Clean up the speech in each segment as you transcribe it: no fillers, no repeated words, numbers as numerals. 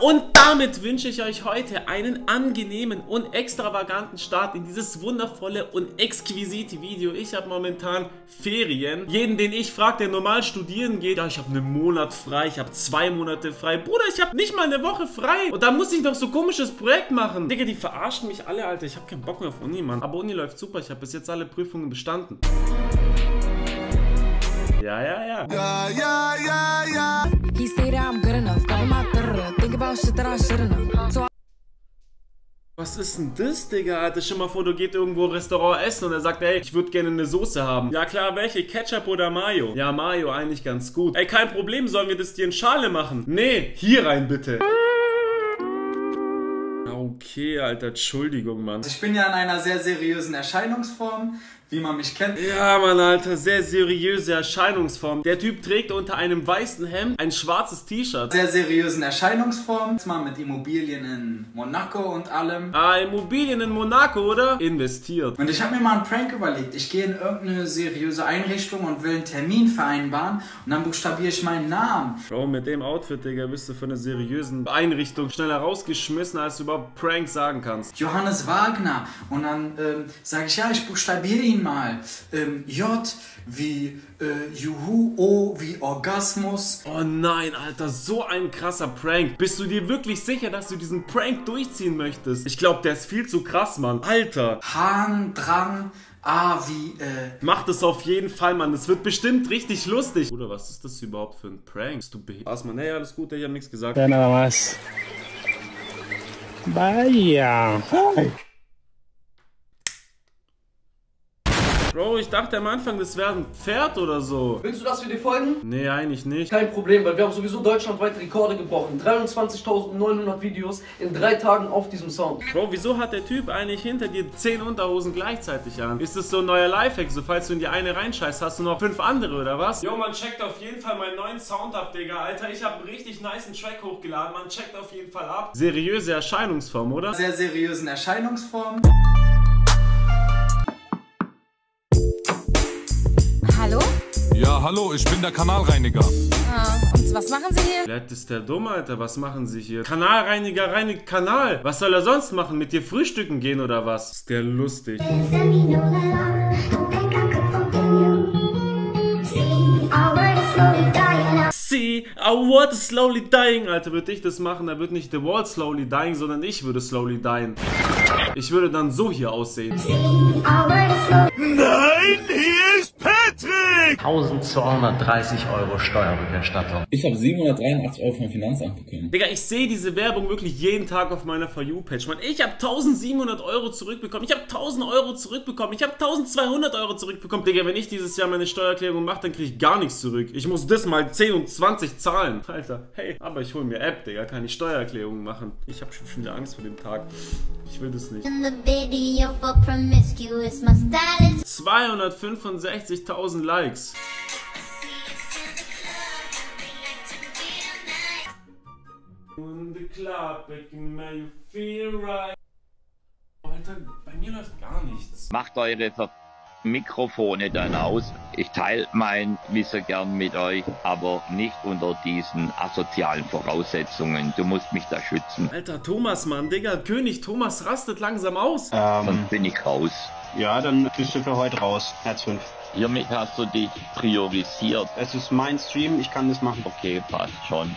und damit wünsche ich euch heute einen angenehmen und extravaganten Start in dieses wundervolle und exquisite Video. Ich habe momentan Ferien. Jeden, den ich frage, der normal studieren geht, ja, ich habe einen Monat frei, ich habe 2 Monate frei. Bruder, ich habe nicht mal eine Woche frei. Und da muss ich noch so ein komisches Projekt machen. Digga, die verarschen mich alle, Alter. Ich habe keinen Bock mehr auf Uni, Mann. Aber Uni läuft super. Ich habe bis jetzt alle Prüfungen bestanden. Ja. He say that I'm good enough, cover my think about shit that I shouldn't have. So Was ist denn das, Digga? Alter, stell mal vor, du gehst irgendwo Restaurant essen und er sagt, ey, ich würde gerne eine Soße haben. Ja klar, welche? Ketchup oder Mayo? Ja, Mayo eigentlich ganz gut. Ey, kein Problem, sollen wir das dir in Schale machen? Nee, hier rein bitte. Okay, Alter, Entschuldigung, Mann. Ich bin ja in einer sehr seriösen Erscheinungsform, wie man mich kennt. Ja, Mann, Alter, sehr seriöse Erscheinungsform. Der Typ trägt unter einem weißen Hemd ein schwarzes T-Shirt. Sehr seriösen Erscheinungsform. Jetzt mal mit Immobilien in Monaco und allem. Ah, Immobilien in Monaco, oder? Investiert. Und ich habe mir mal einen Prank überlegt. Ich gehe in irgendeine seriöse Einrichtung und will einen Termin vereinbaren. Und dann buchstabiere ich meinen Namen. Bro, mit dem Outfit, Digga, bist du von einer seriösen Einrichtung schneller rausgeschmissen, als du überhaupt Prank sagen kannst. Johannes Wagner. Und dann sage ich, ja, ich buchstabiere ihn mal. J wie Juhu, O wie Orgasmus. Oh nein, Alter, so ein krasser Prank. Bist du dir wirklich sicher, dass du diesen Prank durchziehen möchtest? Ich glaube, der ist viel zu krass, Mann. Alter. Hahn, Drang, A wie Mach das auf jeden Fall, Mann. Das wird bestimmt richtig lustig. Oder was ist das überhaupt für ein Prank? Bist du behindert? Mann, hey, alles gut, ich hab nichts gesagt. Ja, nada más. Vaya. Bro, ich dachte am Anfang, das wäre ein Pferd oder so. Willst du, dass wir dir folgen? Nee, eigentlich nicht. Kein Problem, weil wir haben sowieso deutschlandweit Rekorde gebrochen. 23.900 Videos in 3 Tagen auf diesem Sound. Bro, wieso hat der Typ eigentlich hinter dir 10 Unterhosen gleichzeitig an? Ist das so ein neuer Lifehack? So, falls du in die eine reinscheißt, hast du noch 5 andere, oder was? Jo, man, checkt auf jeden Fall meinen neuen Sound ab, Digga. Alter, ich habe einen richtig nicen Track hochgeladen. Man, checkt auf jeden Fall ab. Seriöse Erscheinungsform, oder? sehr seriösen Erscheinungsform. hallo? Ja, hallo, ich bin der Kanalreiniger. Ah, und was machen Sie hier? Vielleicht ist der dumm, Alter. Was machen Sie hier? Kanalreiniger reinigt Kanal. Was soll er sonst machen? Mit dir frühstücken gehen oder was? Ist der lustig. See, our world is slowly dying. Alter, würde ich das machen, dann wird nicht the world slowly dying, sondern ich würde slowly dying. Ich würde dann so hier aussehen. Nein, hier ist Patrick! 1230 € Steuerberichterstattung. Ich habe 783 € vom Finanzamt bekommen. Digga, ich sehe diese Werbung wirklich jeden Tag auf meiner For You-Page. Mann, ich habe 1700 € zurückbekommen. Ich habe 1000 € zurückbekommen. Ich habe 1200 € zurückbekommen. Digga, wenn ich dieses Jahr meine Steuererklärung mache, dann kriege ich gar nichts zurück. Ich muss das mal 10 und 20 zahlen. Alter, hey, aber ich hole mir App, Digga, kann ich Steuererklärung machen. Ich habe schon wieder Angst vor dem Tag. Ich will das nicht. 265.000 Likes. Alter, bei mir läuft gar nichts. Macht eure Mikrofone dann aus. Ich teile mein Wissen gern mit euch, aber nicht unter diesen asozialen Voraussetzungen. Du musst mich da schützen. Alter, Thomas, Mann, Digga, König Thomas rastet langsam aus. Sonst bin ich raus. Ja, dann bist du für heute raus. Herz 5. Hiermit hast du dich priorisiert. Es ist mein Stream, ich kann das machen. Okay, passt schon.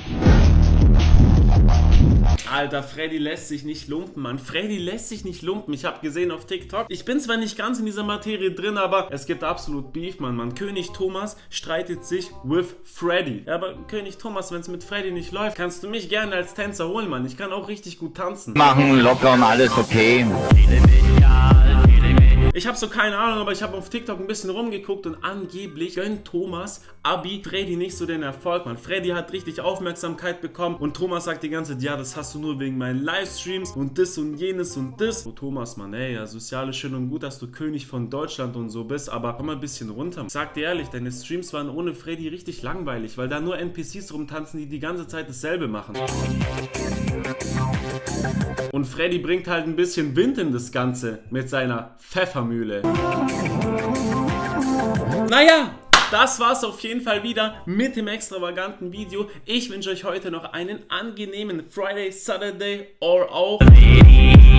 Alter, Freddy lässt sich nicht lumpen, Mann. Freddy lässt sich nicht lumpen. Ich habe gesehen auf TikTok. Ich bin zwar nicht ganz in dieser Materie drin, aber es gibt absolut Beef, Mann. König Thomas streitet sich with Freddy. Ja, aber König Thomas, wenn es mit Freddy nicht läuft, kannst du mich gerne als Tänzer holen, Mann. Ich kann auch richtig gut tanzen. Machen locker und alles okay. Ich habe so keine Ahnung, aber ich habe auf TikTok ein bisschen rumgeguckt und angeblich gönnt Thomas Abi Freddy nicht so den Erfolg, Mann. Freddy hat richtig Aufmerksamkeit bekommen und Thomas sagt die ganze Zeit, ja, das hast du nur wegen meinen Livestreams und das und jenes und das. Oh, Thomas, Mann, ey, ja, sozial ist schön und gut, dass du König von Deutschland und so bist, aber komm mal ein bisschen runter. Sag dir ehrlich, deine Streams waren ohne Freddy richtig langweilig, weil da nur NPCs rumtanzen, die die ganze Zeit dasselbe machen. Und Freddy bringt halt ein bisschen Wind in das Ganze mit seiner Pfeffermühle. Naja, das war's auf jeden Fall wieder mit dem extravaganten Video. Ich wünsche euch heute noch einen angenehmen Friday, Saturday or auch